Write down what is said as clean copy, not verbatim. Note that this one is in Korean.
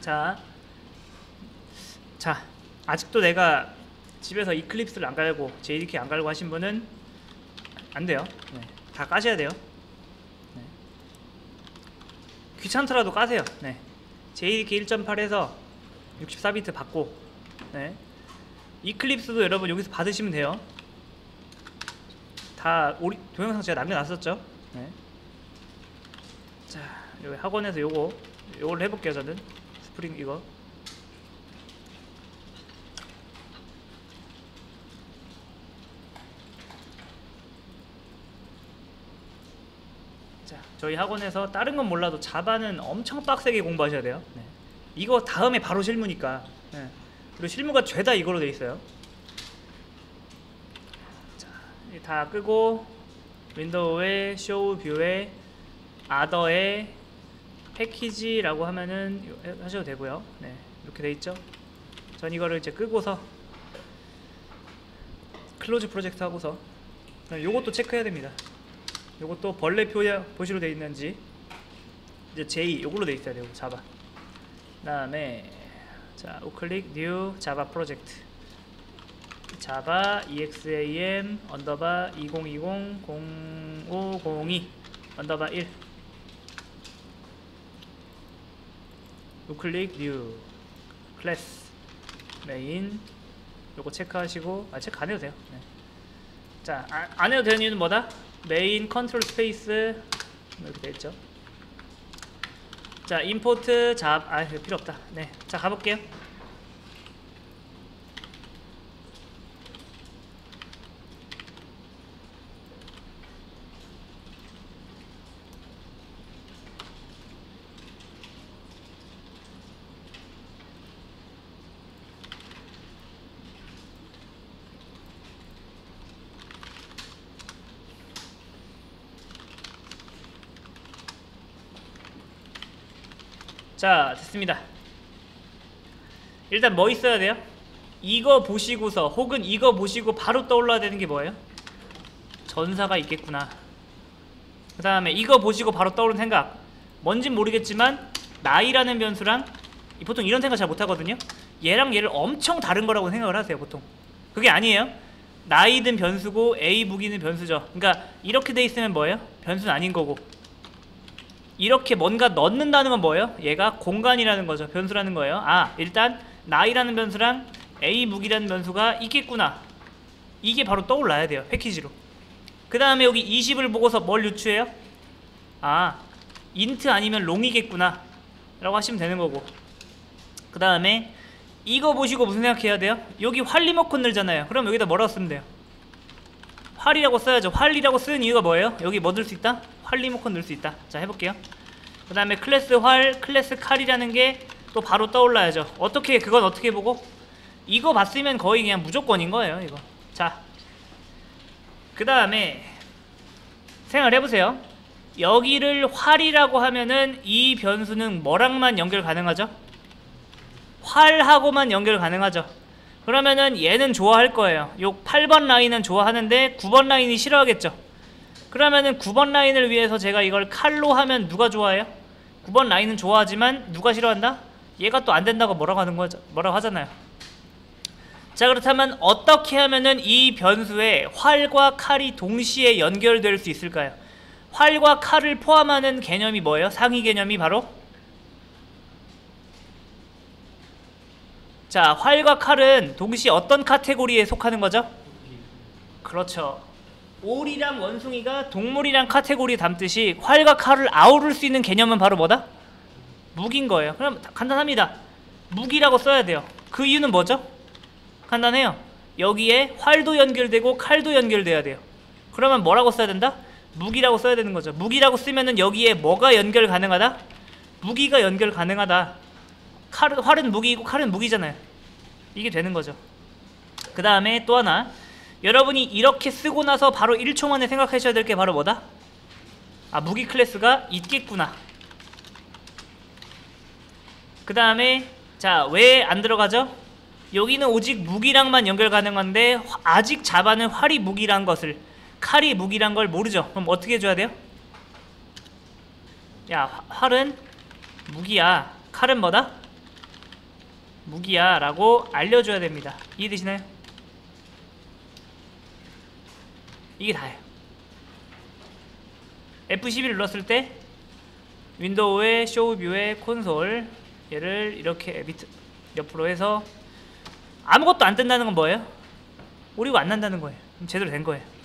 자, 아직도 내가 집에서 이클립스를 안 깔고 JDK 안 깔고 하신 분은 안 돼요. 네, 다 까셔야 돼요. 네. 귀찮더라도 까세요. 네. JDK 1.8에서 64비트 받고, 네. 이클립스도 여러분 여기서 받으시면 돼요. 다 동영상 제가 남겨놨었죠. 네. 자, 여기 학원에서 요걸 해볼게요. 저는 스프링 이거. 자, 저희 학원에서 다른 건 몰라도 자바는 엄청 빡세게 공부하셔야 돼요. 네. 이거 다음에 바로 실무니까. 네. 그리고 실무가 죄다 이거로 돼 있어요. 자, 다 끄고 윈도우에 쇼 뷰에 아더에 패키지라고 하면은 하셔도 되고요. 네, 이렇게 돼 있죠. 전 이거를 이제 끄고서 클로즈 프로젝트 하고서 요것도 체크해야 됩니다. 요것도 벌레 표시로 돼 있는지 이제 J 요걸로 돼 있어야 되고 자바. 그다음에 자, 우클릭 뉴 자바 프로젝트 자바 exam 언더바 2020 0502 언더바 1 우클릭 뉴 클래스 메인 요거 체크하시고 체크 안 해도 돼요. 네. 자, 안 해도 되는 이유는 뭐다? 메인 컨트롤 스페이스 이렇게 돼 있죠. 자, 임포트 필요 없다. 네, 자 가볼게요. 자, 됐습니다. 일단 뭐 있어야 돼요? 이거 보시고서 혹은 이거 보시고 바로 떠올라야 되는 게 뭐예요? 전사가 있겠구나. 그 다음에 이거 보시고 바로 떠오르는 생각, 뭔진 모르겠지만 나이라는 변수랑 보통 이런 생각 잘 못하거든요. 얘랑 얘를 엄청 다른 거라고 생각을 하세요. 보통 그게 아니에요. 나이든 변수고 A 무기는 변수죠. 그러니까 이렇게 돼 있으면 뭐예요? 변수는 아닌 거고, 이렇게 뭔가 넣는다는 건 뭐예요? 얘가 공간이라는 거죠. 변수라는 거예요. 일단 나이라는 변수랑 A 무기라는 변수가 있겠구나. 이게 바로 떠올라야 돼요. 패키지로. 그 다음에 여기 20을 보고서 뭘 유추해요? 인트 아니면 롱이겠구나 라고 하시면 되는 거고, 그 다음에 이거 보시고 무슨 생각해야 돼요? 여기 활 리모컨 늘잖아요. 그럼 여기다 뭐라고 쓰면 돼요? 활이라고 써야죠. 활이라고 쓰는 이유가 뭐예요? 여기 뭐 넣을 수 있다? 활 리모컨 넣을 수 있다. 자, 해볼게요. 그 다음에 클래스 활, 클래스 칼이라는 게 또 바로 떠올라야죠. 그건 어떻게 보고? 이거 봤으면 거의 그냥 무조건인 거예요, 이거. 자, 그 다음에 생각을 해보세요. 여기를 활이라고 하면은 이 변수는 뭐랑만 연결 가능하죠? 활하고만 연결 가능하죠. 그러면은 얘는 좋아할 거예요. 요 8번 라인은 좋아하는데 9번 라인이 싫어하겠죠. 그러면은 9번 라인을 위해서 제가 이걸 칼로 하면 누가 좋아해요? 9번 라인은 좋아하지만 누가 싫어한다? 얘가 또 안 된다고 뭐라고 하는 거죠? 뭐라고 하잖아요. 자, 그렇다면 어떻게 하면은 이 변수에 활과 칼이 동시에 연결될 수 있을까요? 활과 칼을 포함하는 개념이 뭐예요? 상위 개념이 바로? 자, 활과 칼은 동시에 어떤 카테고리에 속하는 거죠? 그렇죠. 오리랑 원숭이가 동물이랑 카테고리에 담듯이 활과 칼을 아우를 수 있는 개념은 바로 뭐다? 무기인 거예요. 그럼 간단합니다. 무기라고 써야 돼요. 그 이유는 뭐죠? 간단해요. 여기에 활도 연결되고 칼도 연결돼야 돼요. 그러면 뭐라고 써야 된다? 무기라고 써야 되는 거죠. 무기라고 쓰면은 여기에 뭐가 연결 가능하다? 무기가 연결 가능하다. 활은 무기이고 칼은 무기잖아요. 이게 되는 거죠. 그 다음에 또 하나, 여러분이 이렇게 쓰고 나서 바로 1초 만에 생각하셔야 될 게 바로 뭐다? 무기 클래스가 있겠구나. 그 다음에 자, 왜 안 들어가죠? 여기는 오직 무기랑만 연결 가능한데 아직 자바는 활이 무기란 것을, 칼이 무기란 걸 모르죠. 그럼 어떻게 해줘야 돼요? 야, 활은 무기야, 칼은 뭐다? 무기야 라고 알려줘야 됩니다. 이해되시나요? 이게 다예요. F11을 눌렀을 때 윈도우의 쇼 뷰의 콘솔 얘를 이렇게 밑 옆으로 해서 아무것도 안 뜬다는 건 뭐예요? 오리고 안 난다는 거예요. 제대로 된 거예요.